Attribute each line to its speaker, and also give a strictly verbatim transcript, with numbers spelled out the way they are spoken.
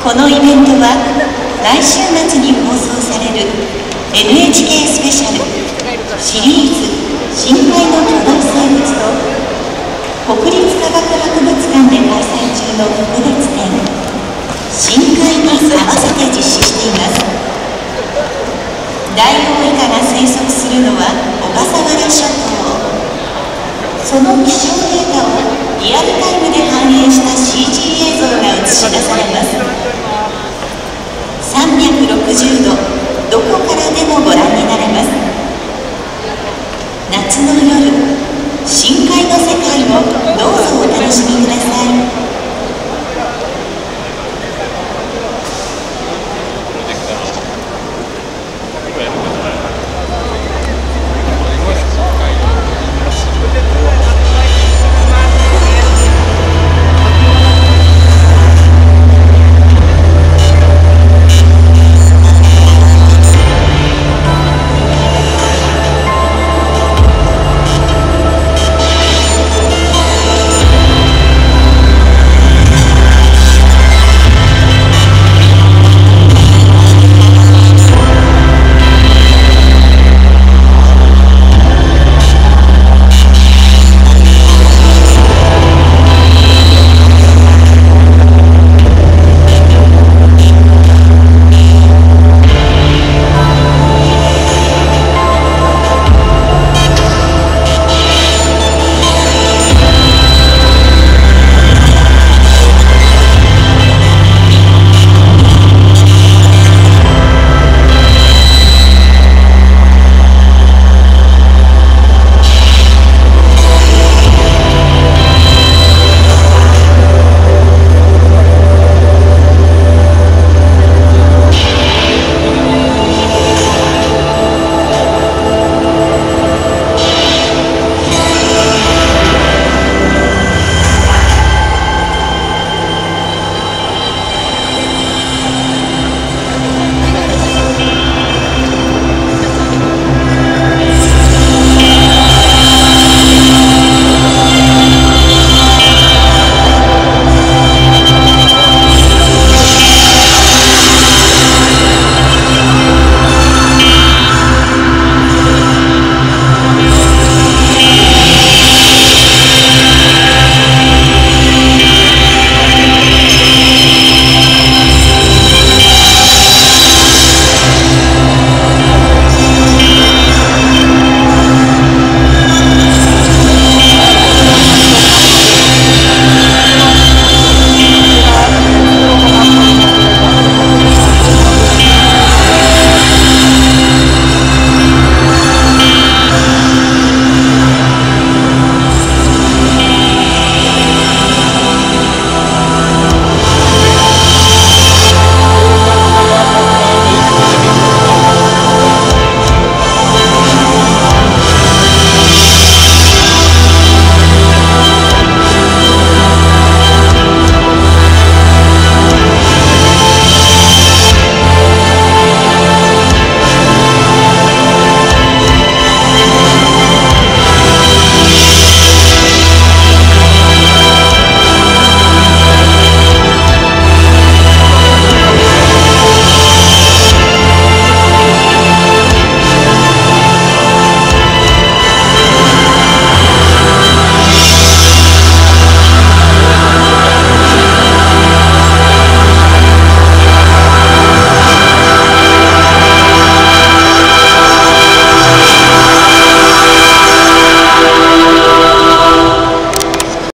Speaker 1: このイベントは来週末に放送される エヌエイチケー スペシャルシリーズ深海の巨大生物と国立科学博物館で開催中の特別展深海に合わせて実施しています。ダイオウイカが生息するのは小笠原諸島。その気象データをリアルタイムで反映した シージー 映像が映し出されます。さんびゃくろくじゅうどどこからでもご覧になれます。夏の夜、深海の世界をどうぞお楽しみください。